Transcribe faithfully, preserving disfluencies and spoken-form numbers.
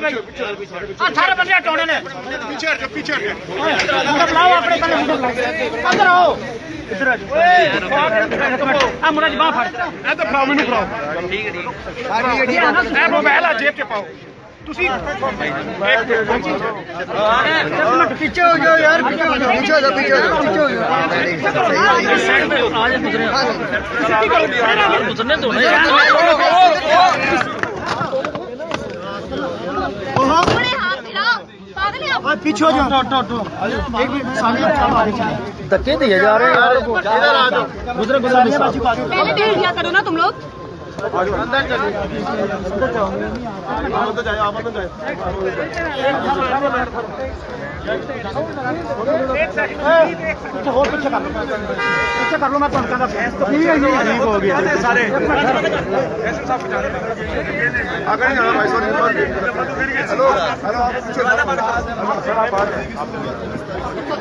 भाई सारे बंदे हटाने ने पीछे हट जाओ पीछे हट जाओ बुलाओ अपने पहले अंदर आओ इधर आ जाओ आ मुन्ना जी बांह फड़ ए तो फड़ाओ मैनू फड़ाओ ठीक है ठीक है ए मोबाइल आ जेब च पाओ तुसी पीछे हो जाओ यार पीछे हो जाओ पीछे हो जाओ पीछे हो जाओ पीछे हो जाओ साइड में आ जाओ गुजरे गुजरने दो ना यार पीछे हो जाओ धक्के दिए जा रहे हैं यार इधर आ जाओ गुजरे गुजरे पहले देख लिया करो ना तुम लोग अंदर चलिए अंदर जाओ आप तो जाओ आप तो जाओ एक सेकंड और पीछे कर लो पीछे कर लो मैं तुम कहता भैंस तो ठीक है ठीक हो गया सारे ऐसे सब जाने आगे नहीं जाना भाई सॉरी हेलो हेलो आप पीछे